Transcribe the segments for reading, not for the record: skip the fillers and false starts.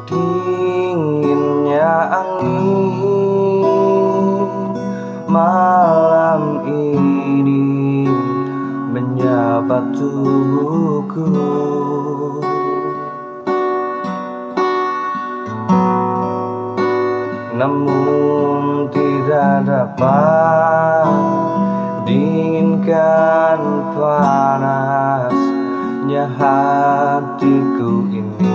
Dinginnya angin malam ini menyapa tubuhku, namun tidak dapat dinginkan panasnya hatiku ini.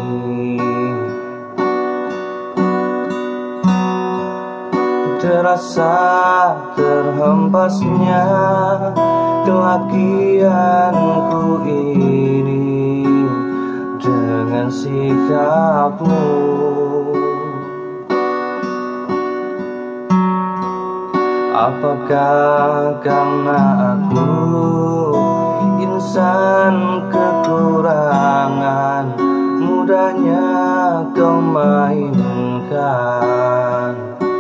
Terasa terhempasnya kelakianku ini dengan sikapmu. Apakah karena aku insan kekurangan, mudahnya kau mainkan?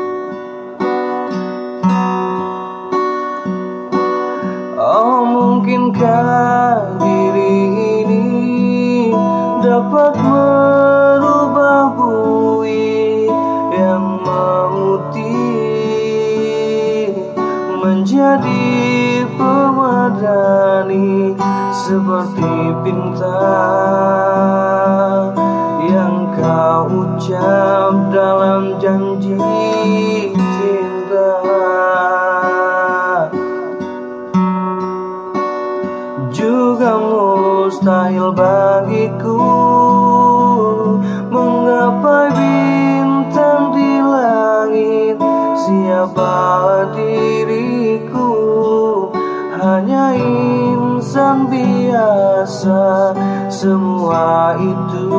Oh, mungkinkah diri ini dapat merubah bui yang memutih menjadi pemadani, seperti bintang yang kau ucap dalam janji cinta. Juga mustahil bagiku menggapai bintang di langit. Siapa diriku, hanya insan biasa. Semua itu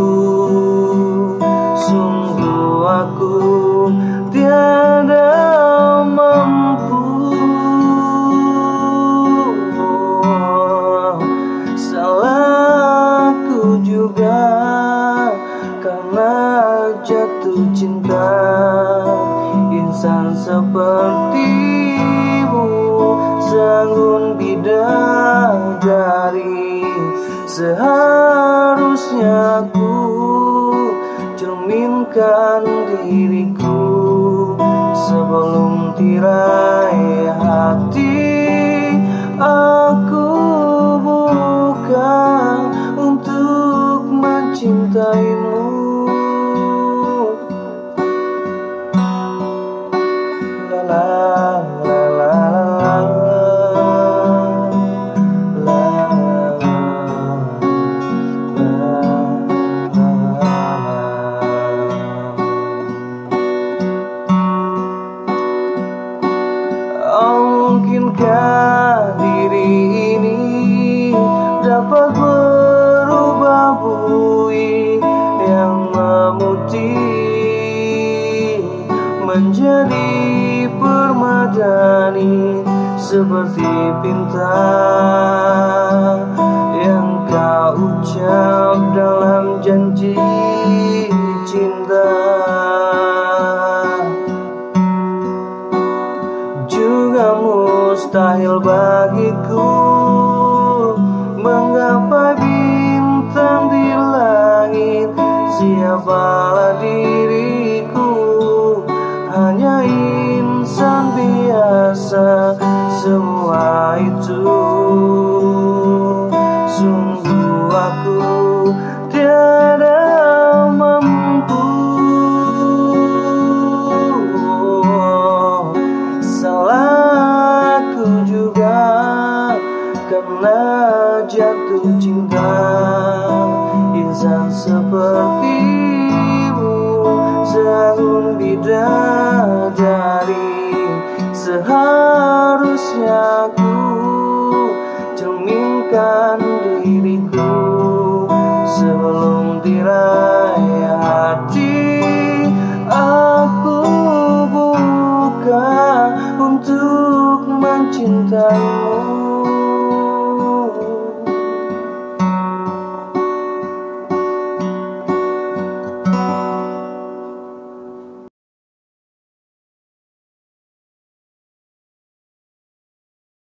sungguh aku tiada mampu. Salahku juga karena jatuh cinta. Insan sepertimu, sangun bidadari, seharusnya ku cerminkan diriku sebelum tirai hati aku buka untuk mencintaimu. Mungkinkah diri ini dapat merubah bui yang memutih menjadi permadani, seperti bintang yang kau ucap dalam janji cinta. Juga mustahil bagiku menggapai bintang di langit. Siapalah diriku, hanya insan biasa. Semua itu sungguh aku tiada mampu. Salahku juga karena jatuh cinta. Insan sepertimu, sangun bidadari, seharusnya ku cerminkan diriku sebelum tirai hati aku buka untuk mencintaimu.